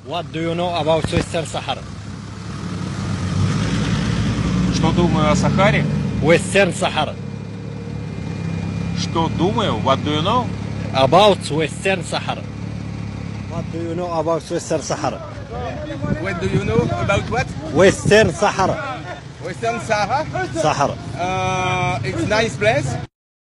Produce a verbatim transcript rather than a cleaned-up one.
What do you know about Western Sahara? Что думаю о Сахаре? Western Sahara. Что думаю? What do you know? About Western Sahara. What do you know about Western Sahara? What do you know about what? Western Sahara. Western Sahara? Sahara. Uh, it's nice place.